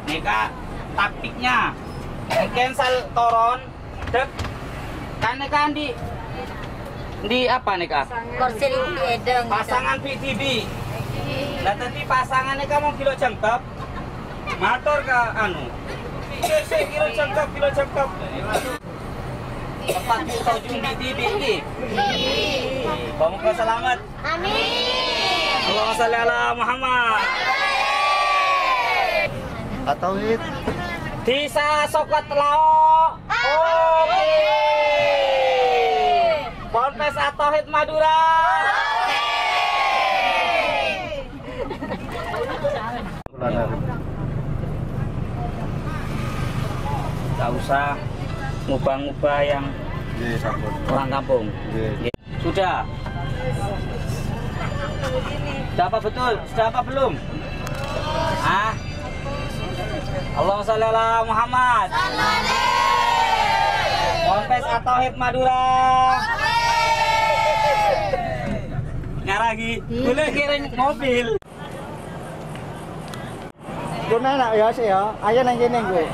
Nih kak, taktiknya cancel toron, dek kan di apa nih kak? Kursi edeng. Pasangan PTB. Nah tadi pasangannya kamu kilo jengkep, motor ke anu. Kilo jengkep. Tepat di ujung PTB ini. Kamu selamat. Amin. Allahumma sholli ala Muhammad. Atau it Disa Sokot Lao. Oke. Ponpes Atohid Madura. Gak usah ngubah-ngubah yang orang kampung. Sudah. Sudah apa betul? Sudah apa belum? Ah. Allahumma sholli ala Muhammad. Ponpes Atohid Madura. Ngaragi, boleh kirim mobil. Guna nak ya sih ya. Ayo nang kene gue.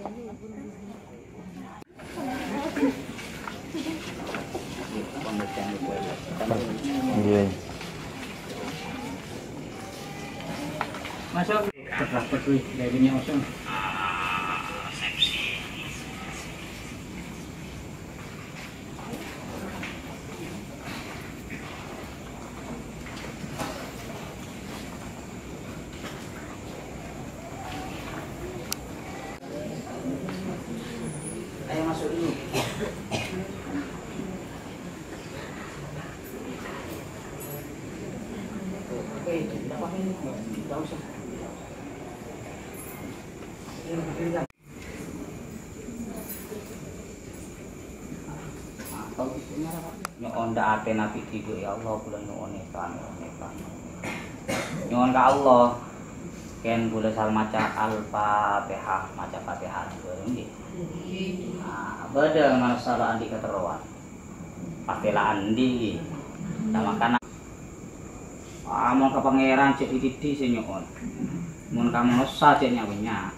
Iya. Masuk. Terdapat wih, dagingnya kosong. Ayo masuk dulu. Oke, tidak apa-apa ini. Tidak usah. Nyoon da ate napi tigo ya Allah kula nyoon ekan nyoon ka Allah ken kula sal maca al-Fatihah maca Fatihah nggih. Nah, badal masalah andi keteruan. Pastilah andi. Sama kana among ka pangeran cek dititi sing nyoon. Mun kamu nusa cek nyawenya.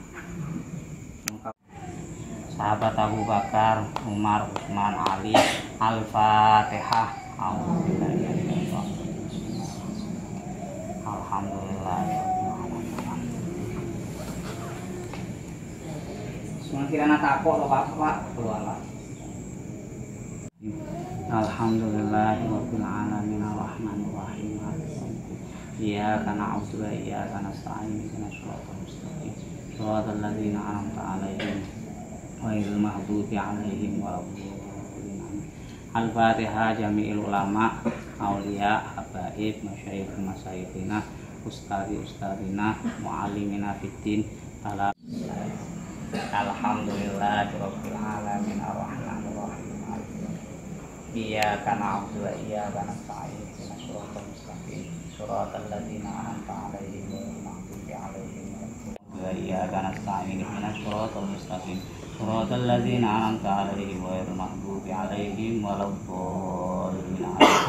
Sahabat Abu Bakar, Umar, Utsman, Ali, Al-Fatihah. Alhamdulillah. Semakin takut loh Pak, keluar. Alhamdulillahirabbil alamin arrahmanir rahim. Iyyaka na'budu wa iyyaka nasta'in ihdinas siratal mustaqim. Shiratal ladzina an'amta 'alaihim ghairil maghdubi 'alaihim waladdallin. Al-Fatihah jami'il ulama, auliya, habaib, masyayikh masyayikhina, ustadina, muallimina fiddin. Alhamdulillahirabbil alamin arrahmanir rahim. Iyyaka na'budu wa iyyaka nasta'in ihdinas siratal mustaqim. Shiratal ladzina an'amta 'alaihim ghairil maghdubi 'alaihim waladdallin. Wa iyyaka nasta'in ihdinas siratal mustaqim. Shiratal ladzina an'amta 'alaihim ghairil maghdubi 'alaihim waladdallin.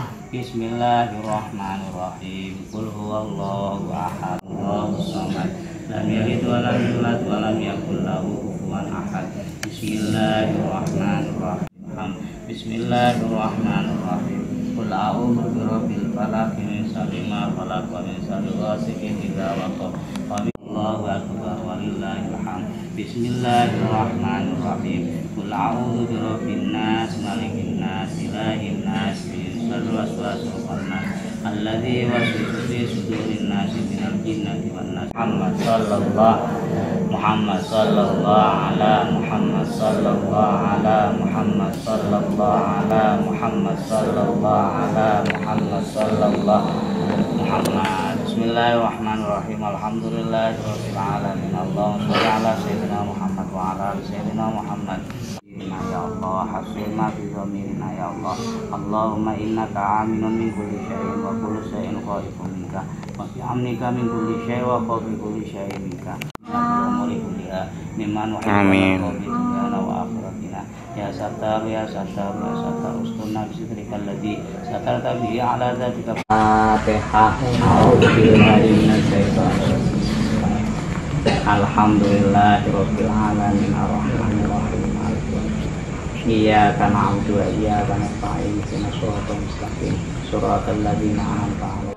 Bismillahirrahmanirrahim. Qul huwallahu ahad. Allahus samad. Lam yalid wa lam yulad wa lam yakul lahu kufuwan ahad. Bismillahirrahmanirrahim. Bismillahirrahmanirrahim. Qul a'udzu birabbil falaq min syarri ma khalaq wa min syarri ghasiqin idza waqab. Allahu akbar walillahil hamd. Bismillahirrahmanirrahim. Qul a'udzu birabbin nas, malikin nas, ilahin nas, min syarri waswasil khannas, alladzi yuwaswisu fi sudurin nas minal jinnati wan nas. Muhammad sallallahu ala Muhammad sallallahu ala Muhammad sallallahu ala Muhammad sallallahu ala Muhammad sallallahu Muhammad. Bismillahirrahmanirrahim. Alhamdulillahirabbil alamin. Allahumma shalli ala sayyidina Muhammad wa ala ali sayyidina Muhammad. Ya Allah, hasilna fi dhamirina ya Allah. Allahumma innaka aminun min kulli syai'in wa kullu syai'in khaifun minka wa bi amnika min kulli syai'in wa khawfi kulli syai'in minka. Amin. Ya Sattar, ya Sattar, ya Sattar, ustunna bisitrikal ladzi satarta bihi ala dzatika. Fatihah. A'udzubillahi minasyaitonir rajim. Alhamdulillahirabbil alamin arrahmanir rahim. Iyyaka na'budu wa iyyaka nasta'in ihdinas siratal mustaqim. Shiratal ladzina an'amta 'alaihim.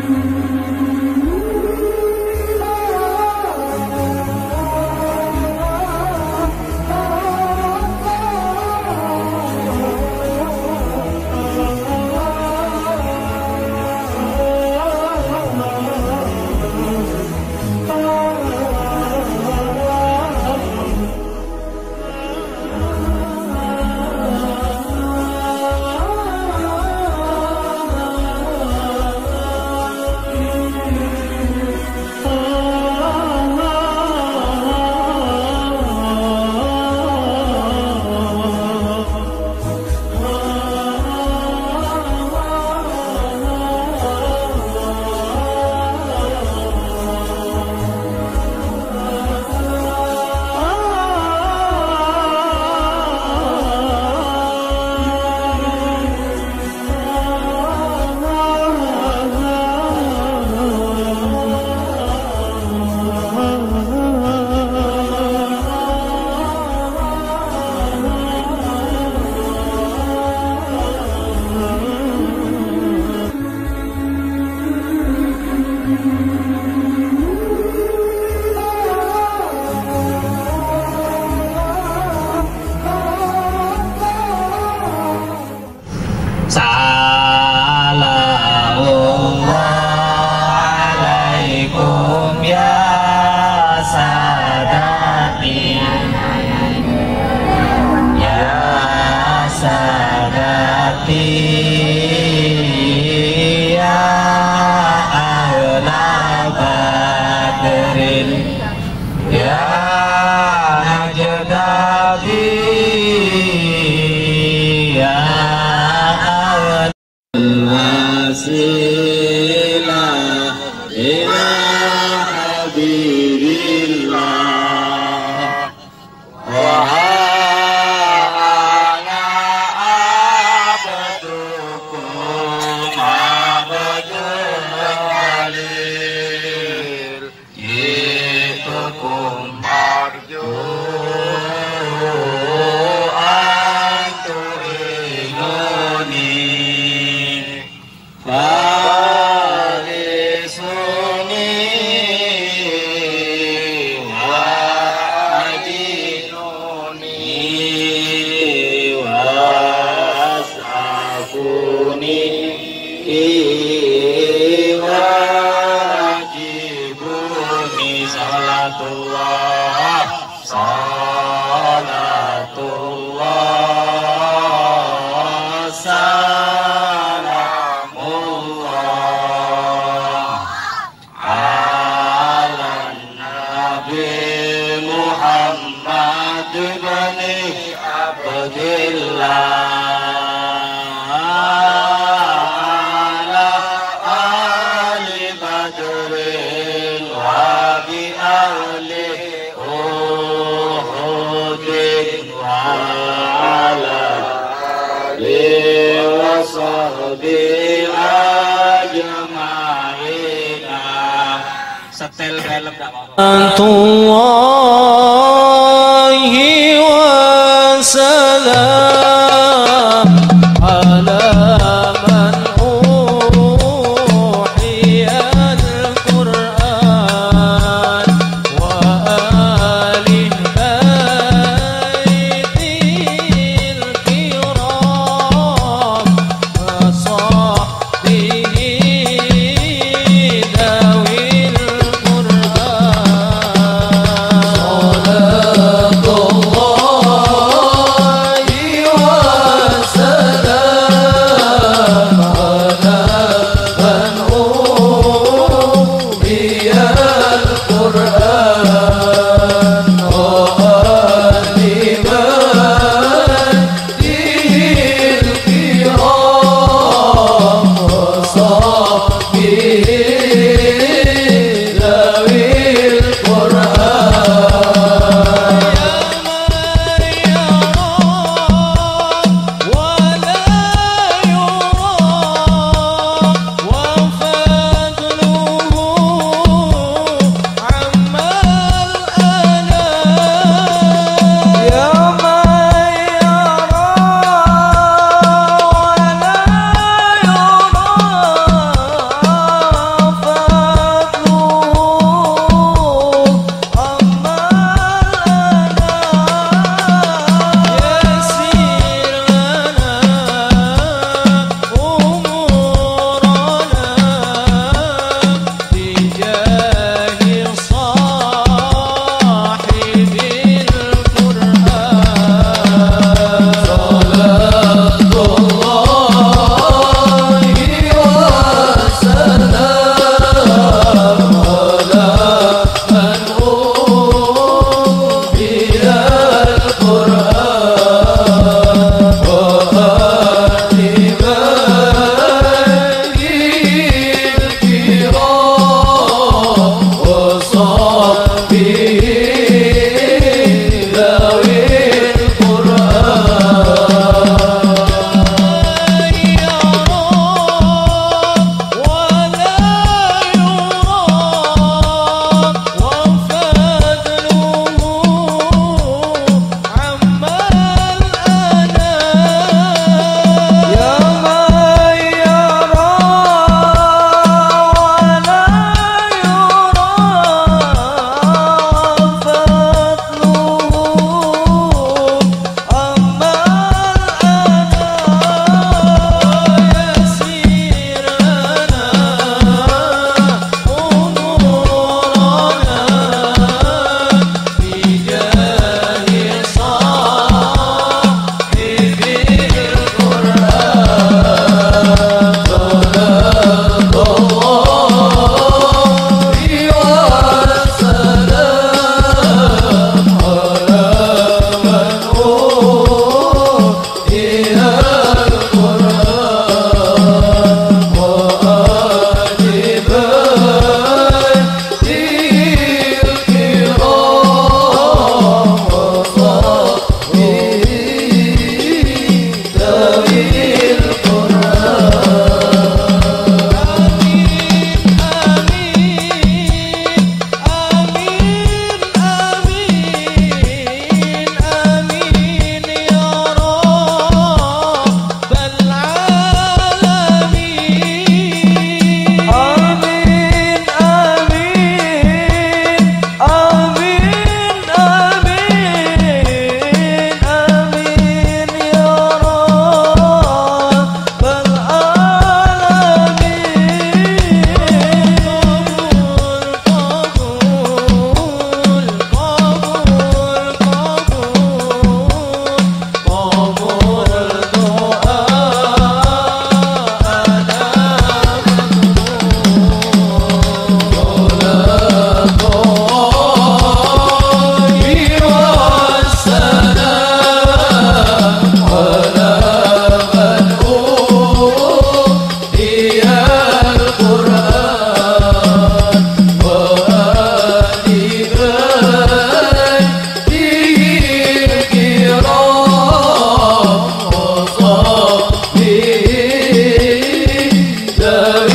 صلاة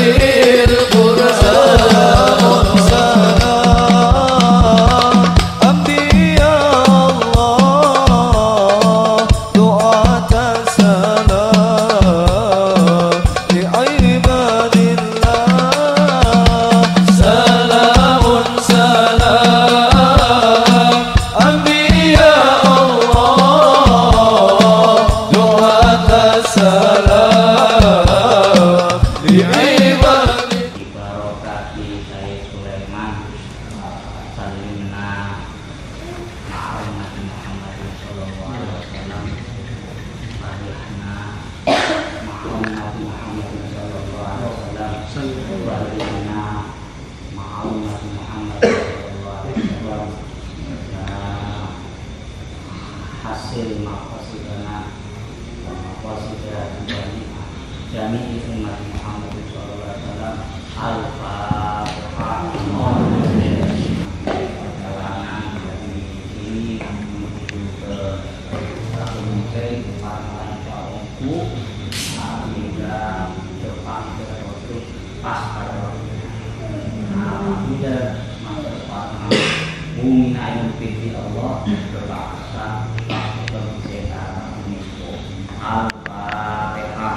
hasil maqasidana wa maqasidah jami'i umat Muhammad sallallahu alaihi wasallam. Al-Fatihah. Perjalanan dari ini menuju ke Mungkin para kaumku hingga depan terus pas pada waktu tidak masa bumi ayat pilih Allah berbahasa berbahasa Al-Fatihah.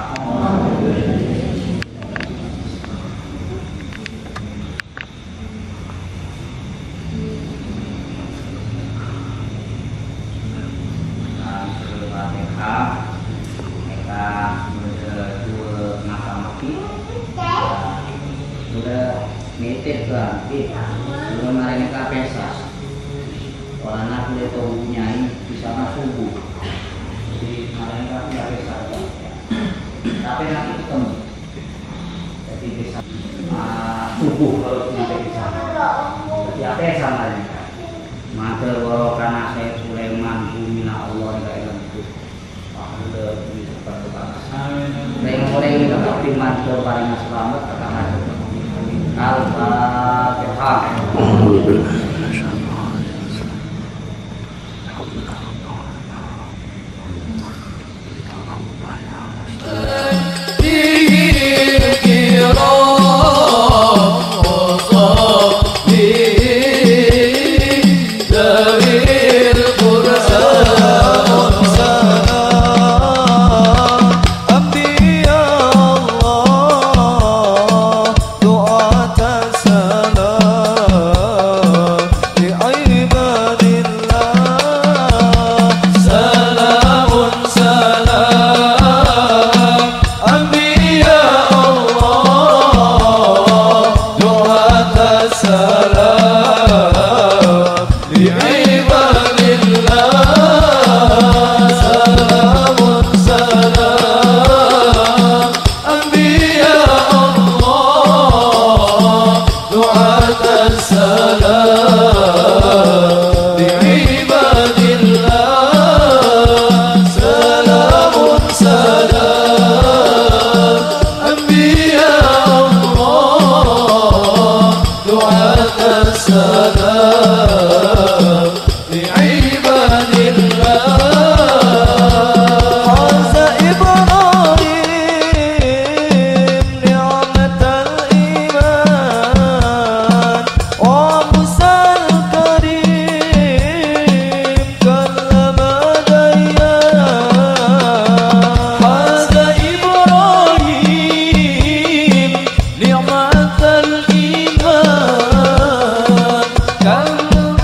Nitip ganti belum hari ini kapesa warna kulit tubuhnya bisa subuh jadi hari ini kapesa tapi nanti ketemu jadi bisa subuh kalau nanti bisa jadi apa sama ini mantel karena saya Sulaiman bumina Allah yang itu udah bisa berdoa mulai kita tapi mantel paling selamat kata Al-Fatihah. Ni'matal iman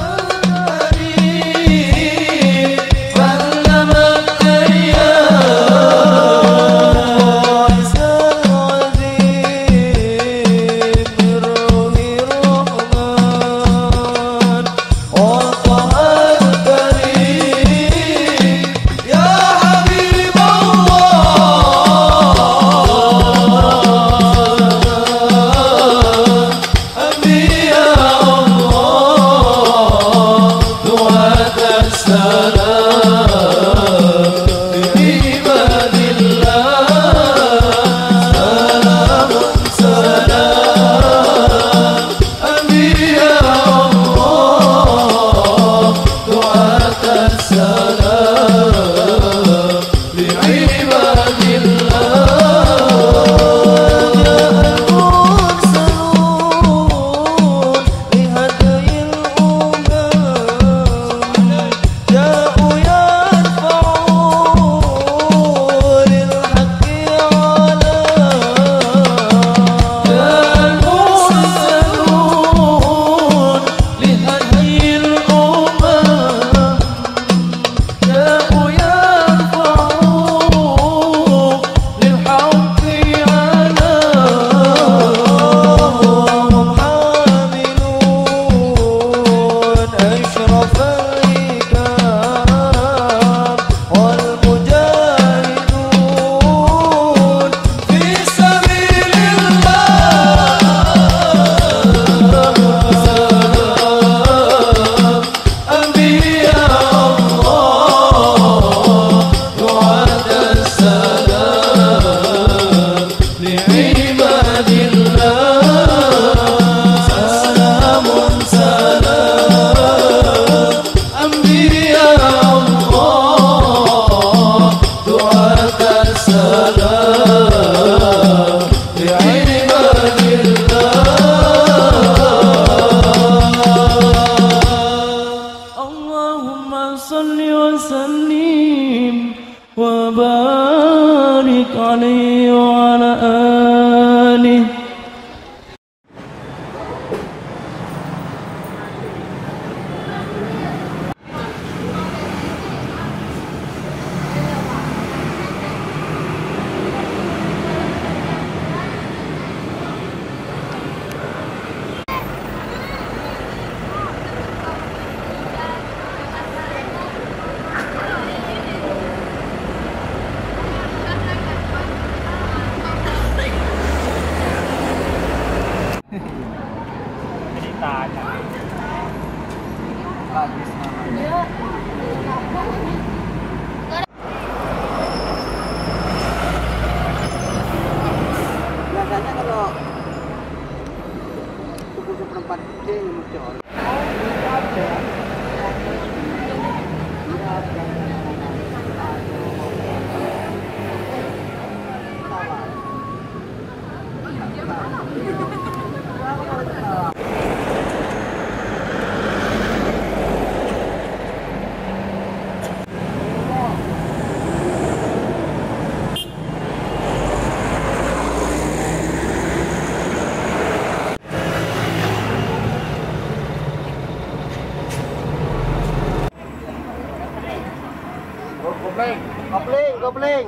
Kopling.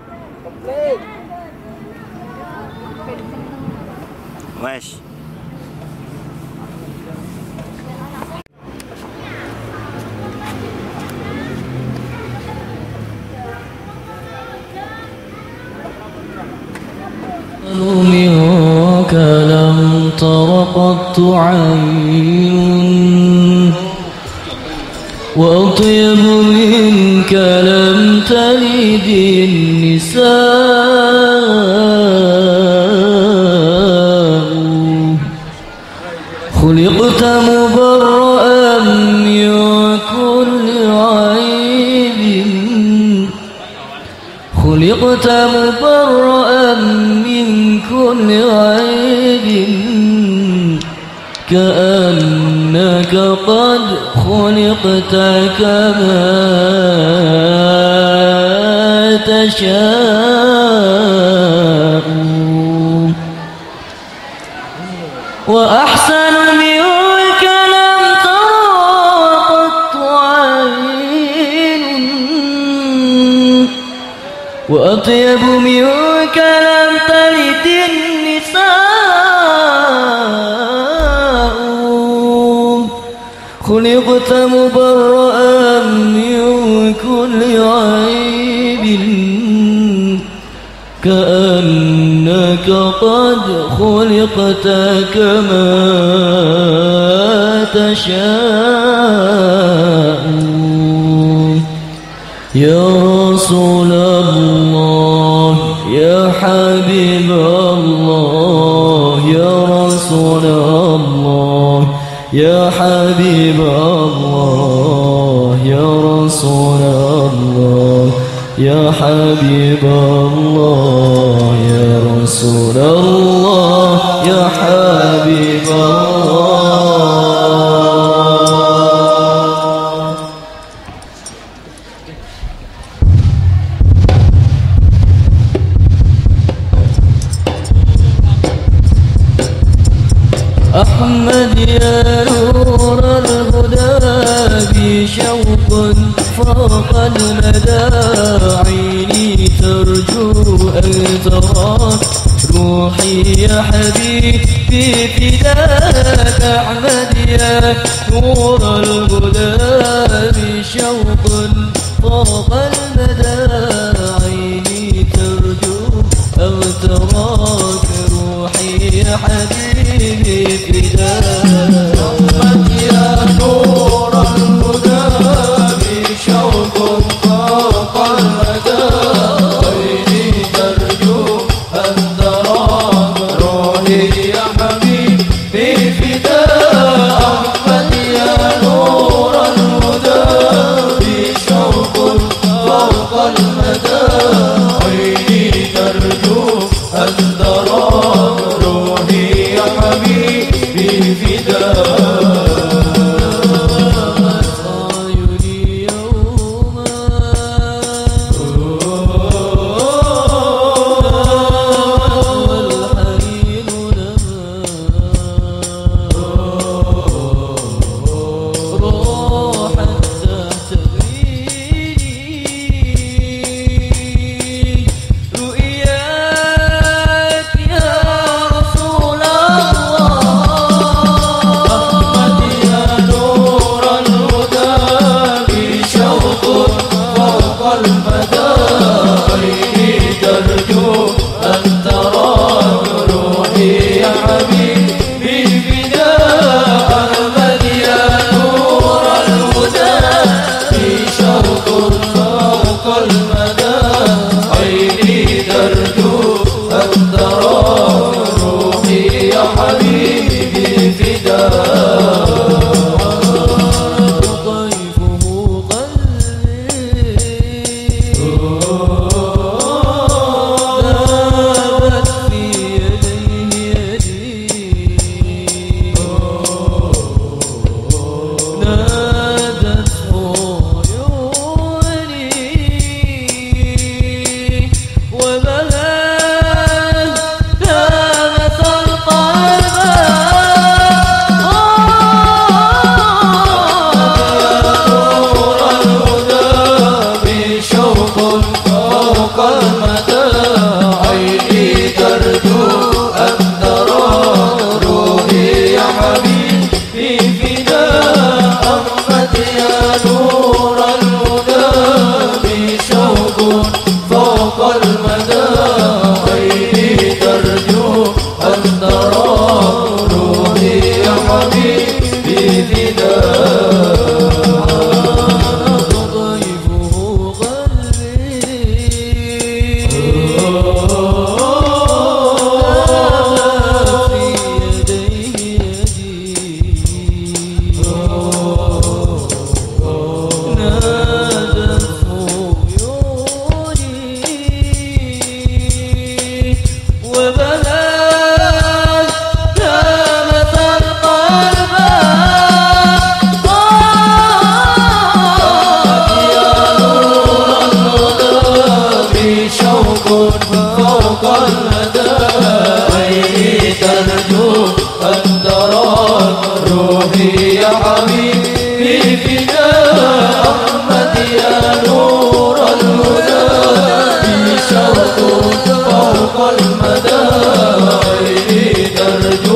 Wes. منك لم تر قط عين وأطيب منك لم تلد النساء خلقت مبرأ من كل عيب خلقت مبرأ من كل عيب كأنك قد خلقت كما تشاء وأحسن منك لم تر قط عين وأطيب منك لم تلد النساء خلقت مبرأ من كل عيب كأنك قد خلقت كما تشاء يا رسول الله يا حبيب الله يا رسول الله يا حبيب الله يا رسول الله يا حبيب الله يا رسول الله يا حبيب الله أحمد يا نور الهدى بشوق فوق المدى عيني ترجو أن تراك روحي يا حبيبي فداك أحمد يا نور الهدى بشوق فوق المدى عيني ترجو أن تراك روحي يا حبيبي فداك أحمد يا نور الهدى بشوق فوق المدى عيني ترجو أن تراك روحي يا حبيبي فداك أحمد يا نور الهدى بشوق فوق المدى عيني ترجو أن تراك روحي يا حبيبي فداك رؤياك يا رسول الله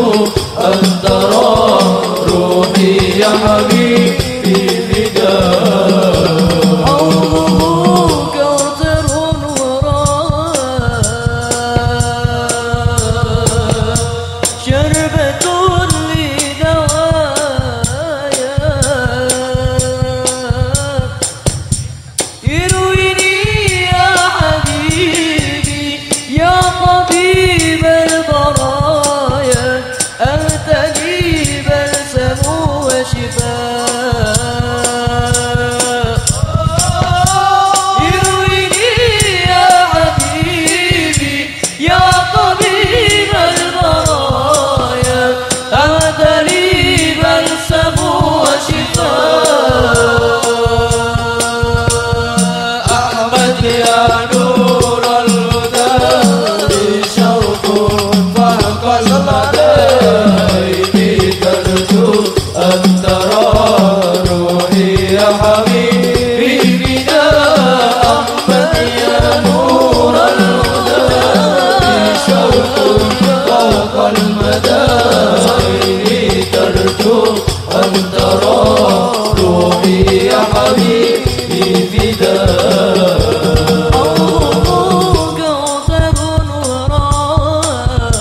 أن ترى روحي يا حبيبي فداك. حوضه كوثر وراء شربة لدوايا يرويني يا حبيبي يا طبيب البرايا أنت لي بلسم وشفاء. يرويني يا حبيبي يا طبيب البرايا أنت لي بلسم وشفاء. أحمد يا نور الهدى شوق فوق المدى ترجو أن ترى روحي يا حبيبي فداك. أحمد يا نور الهدى شوق فوق المدى ترجو أن ترى روحي يا حبيبي فداك. كوثر وراء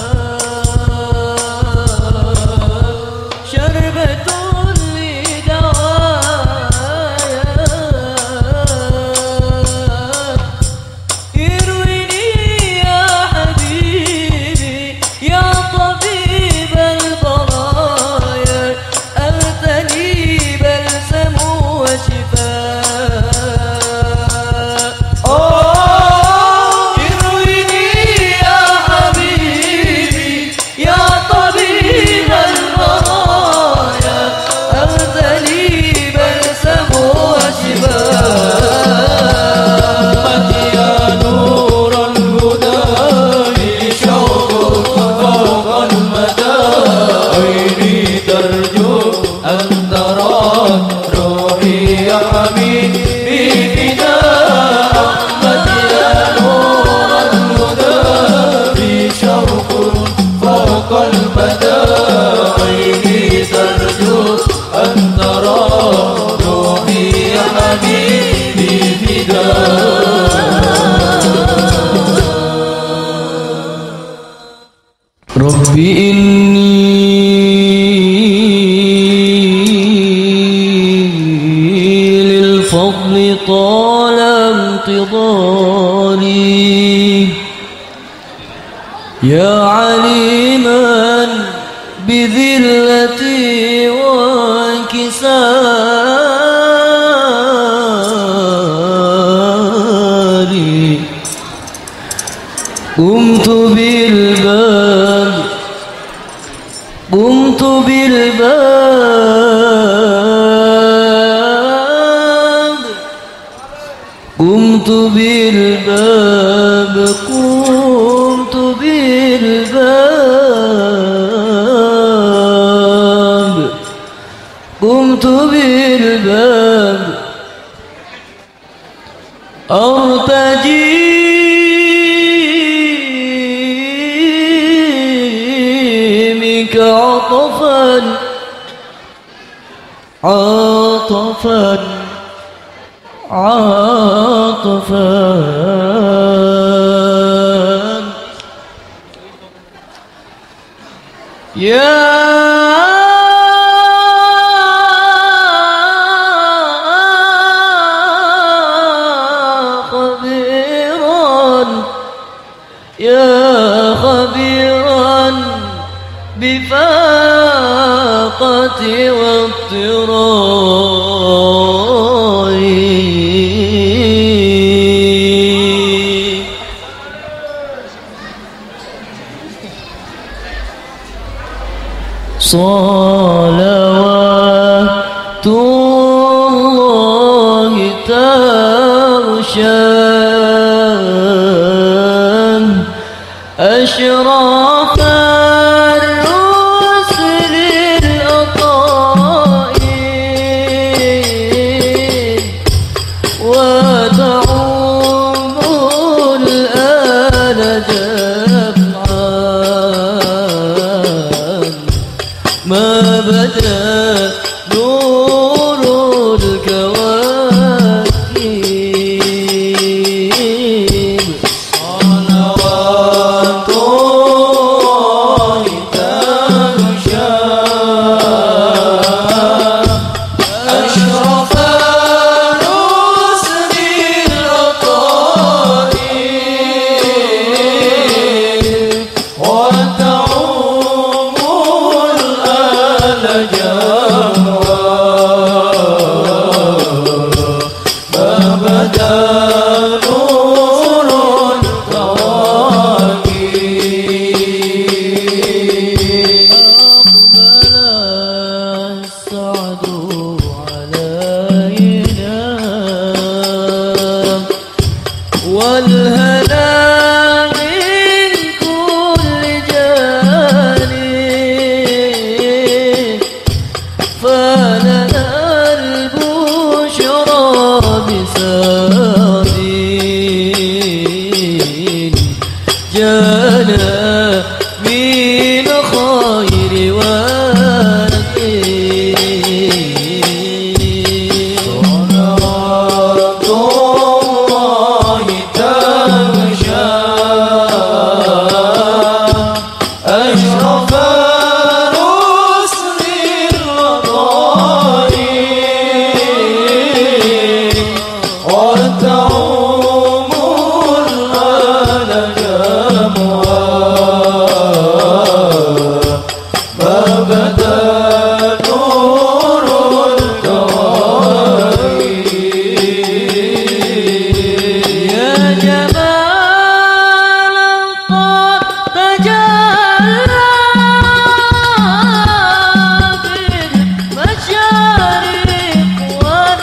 شربة لدوايا يرويني يا حبيبي يا طبيب البرايا أنت لي بلسم وشفاء. يرويني يا حبيبي يا طبيب البرايا أنت لي بلسم وشفاء. يا نور الهدى شوق فوق المدى عيني ترجو أن ترى روحي يا حبيبي فداك. أحمد يا نور الهدى شوق فوق المدى عيني ترجو أن ترى روحي يا حبيبي فداك. ربي إني للفضل طال انتظاري يا عليما بذلتي وانكساري قمت بالباب قمت بالباب قمت بالباب قمت بالباب قمت بالباب أرتجي منك عطفا عطفا عطفا يا خبيرا يا خبيرا بفاقتي واضطراري صلوات الله ترشان أشراف الرسل الأطائين وتعوم الآن جمعان ما بدا نور الكواكب صلوات الله تغشى أشرف رسل الأطائب وتعوم الآل جمرا ما بدا نور الكواكب أقبل السعد علينا والهنا من كل جانب فلنا البشرى بساد جانا من خير واكب صلوات الله تغشى أشرف رسل الأطائب وتعوم الآل جمرا ما بدا نور الكواكب يا جمال قد تجلى بالمشارق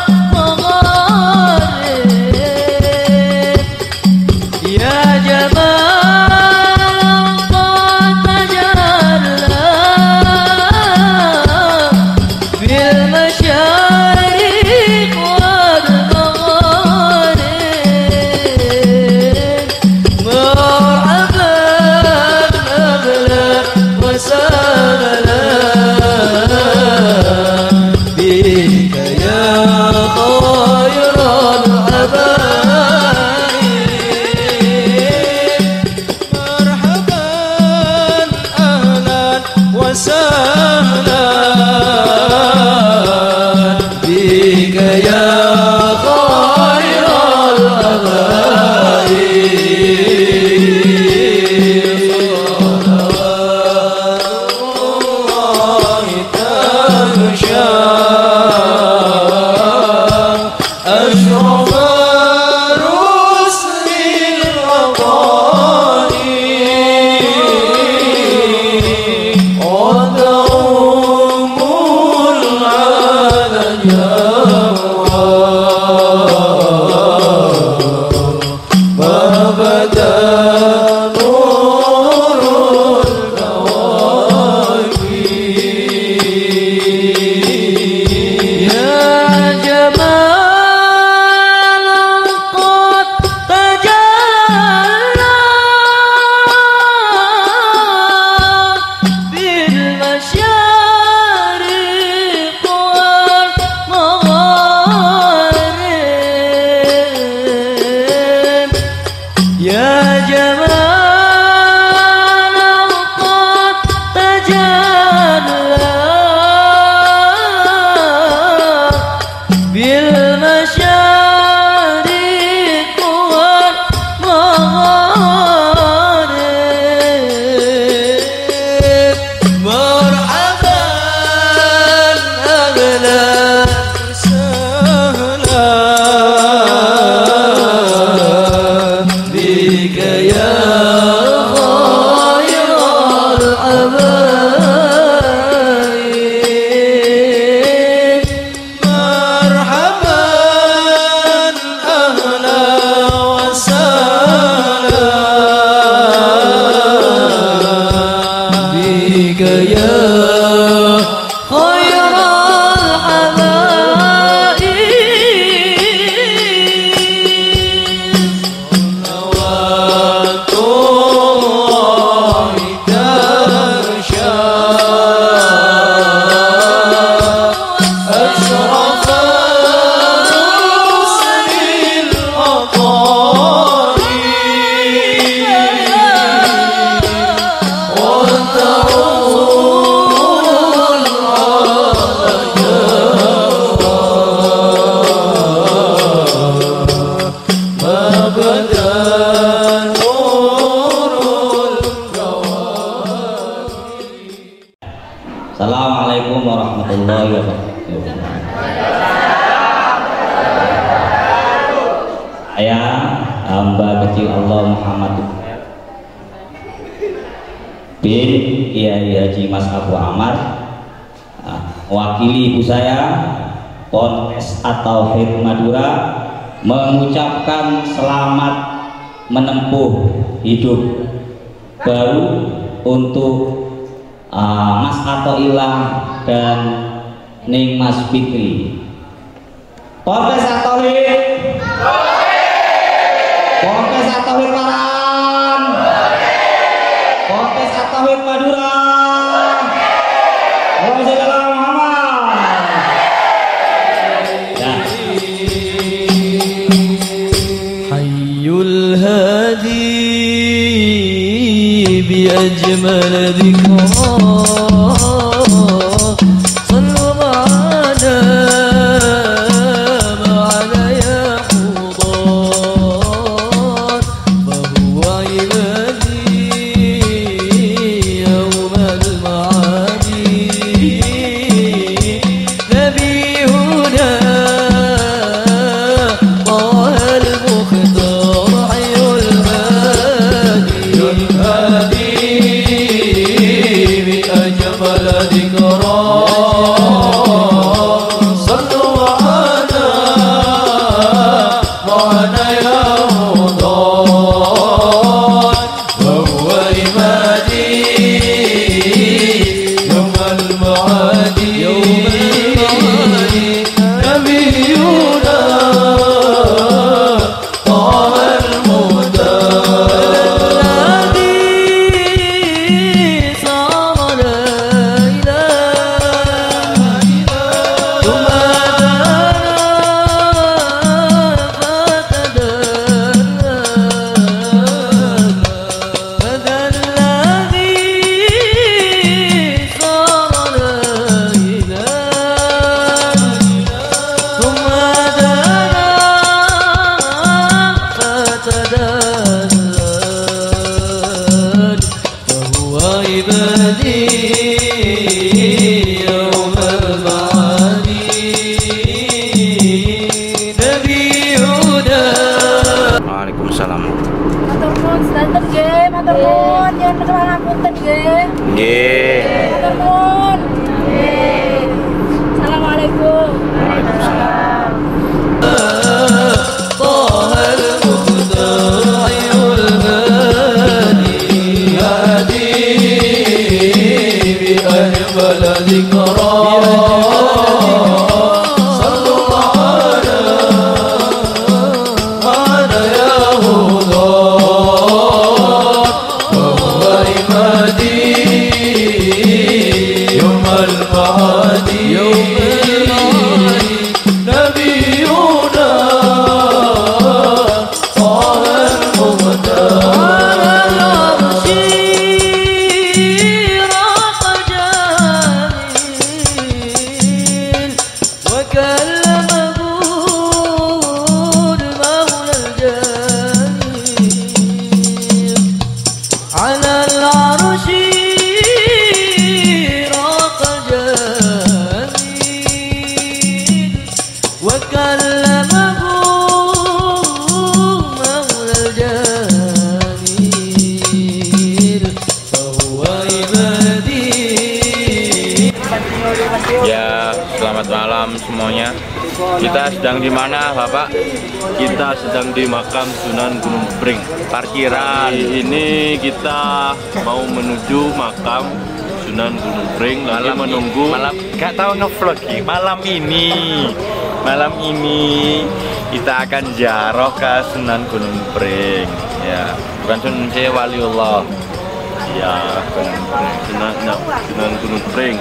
والمغارب يا جمال قد تجلى بالمشارق والمغارب مرحبا أهلا وسهلا بك يا خير الحبايب مرحبا أهلا وسهلا بك يا خير Assalamualaikum warahmatullahi wabarakatuh. Saya hamba kecil Allah Muhammad bin Kiai Haji Mas Abu Amar, wakili ibu saya Ponpes At-Tauhid Madura, mengucapkan selamat menempuh hidup baru untuk Mas Atoilah dan Ning Mas Fikri. Ponpes At-Tauhid, Ponpes At-Tauhid Paran, Ponpes At-Tauhid Madura. Allahumma sholli ala Muhammad. Hayyul hadi bi ajmal dhikra semuanya. Kita sedang di mana, Bapak? Kita sedang di makam Sunan Gunung Pring. Parkiran. Ini kita mau menuju makam Sunan Gunung Pring. Lagi menunggu. Gak tahu ngevlog malam ini kita akan ziarah ke Sunan Gunung Pring. Ya, bukan Sunan Waliullah. Ya, Sunan Gunung Pring.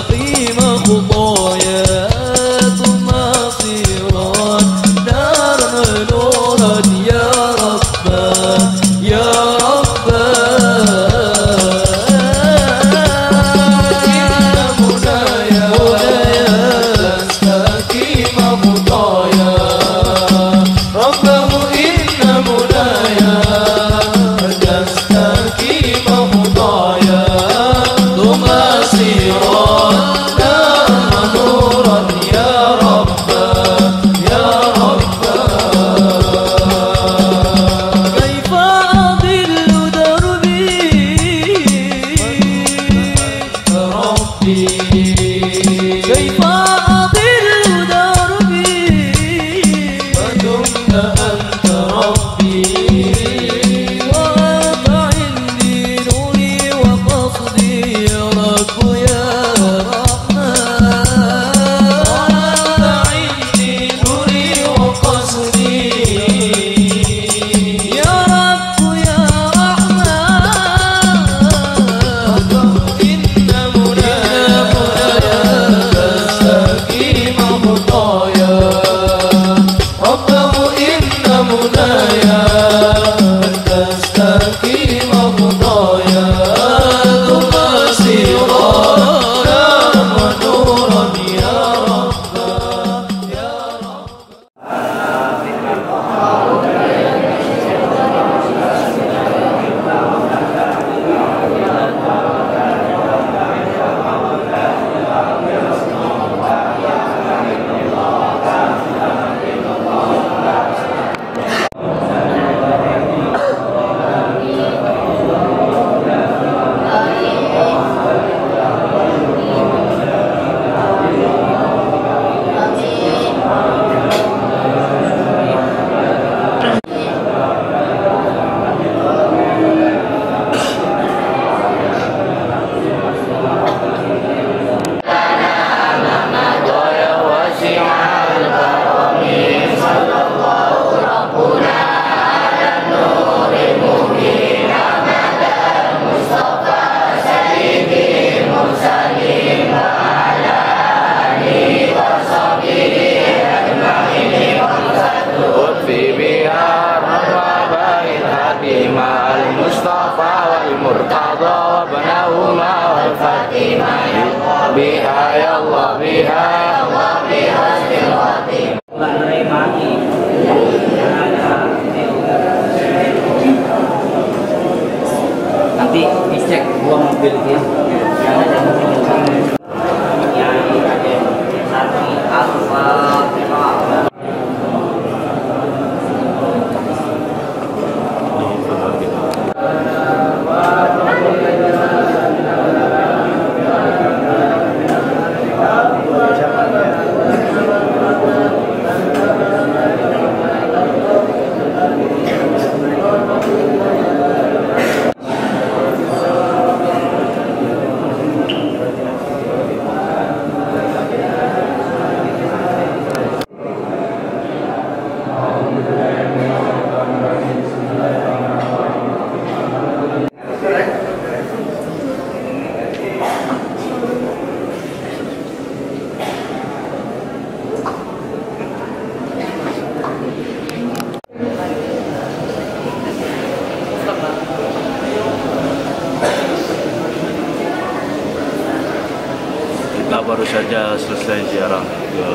خطايا ثم صراط دار أنت ربي وأنت عندي نوري وقصدي يا رب يا رحمن وأنت عندي نوري وقصدي يا رب يا رحمن إن منايا تستقيم خطايا ربه إن منايا تستقيم خطايا ثم سراجا ونورا يا رب يا رب. Biha ya Allah biha nanti dicek dua mobil dia yang ada satu alfa Kita baru saja selesai ziarah ke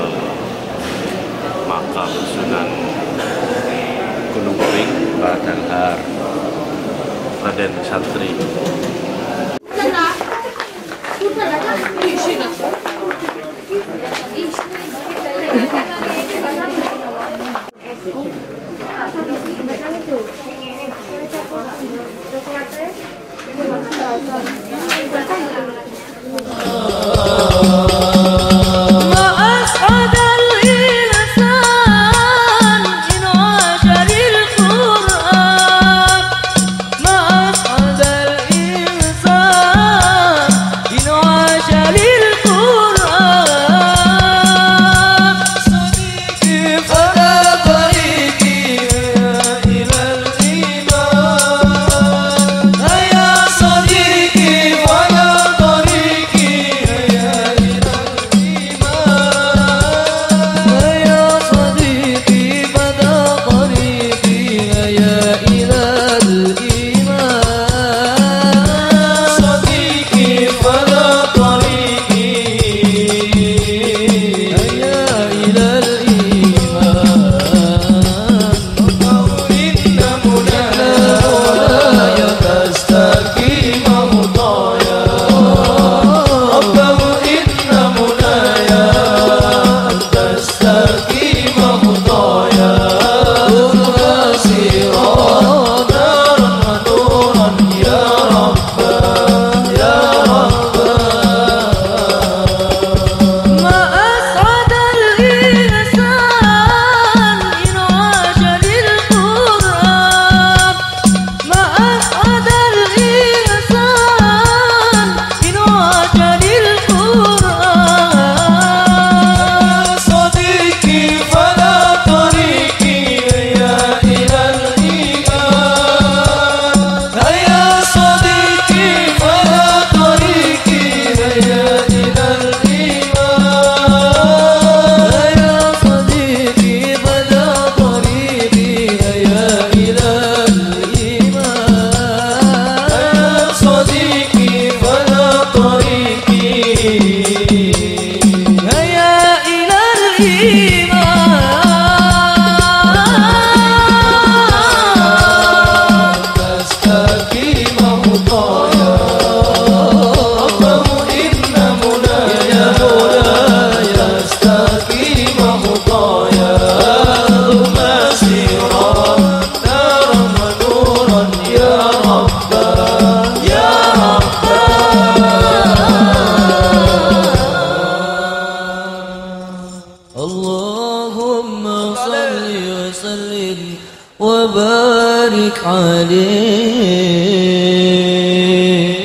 makam Sunan Gunung Pring Batanghar Raden Santri. صديقي وسلم وبارك عليه.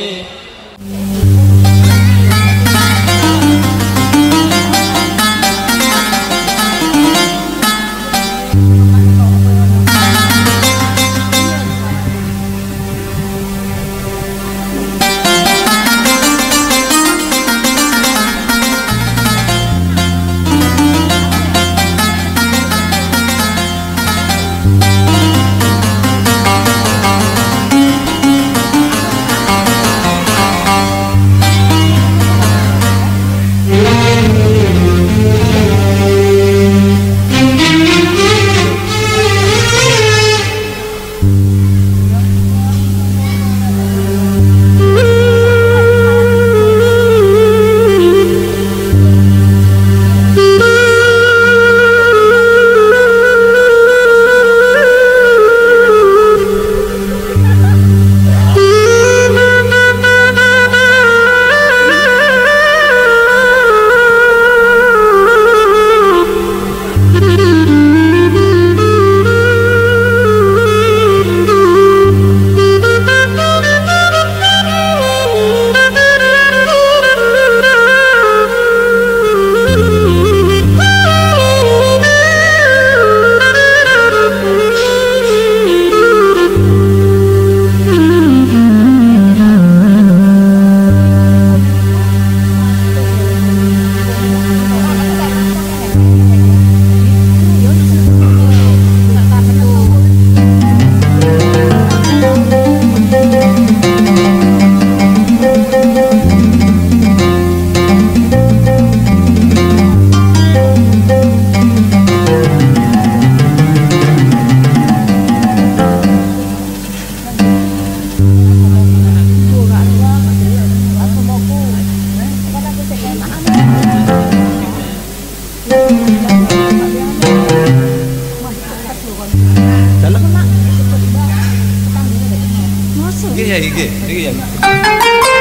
Iki ya.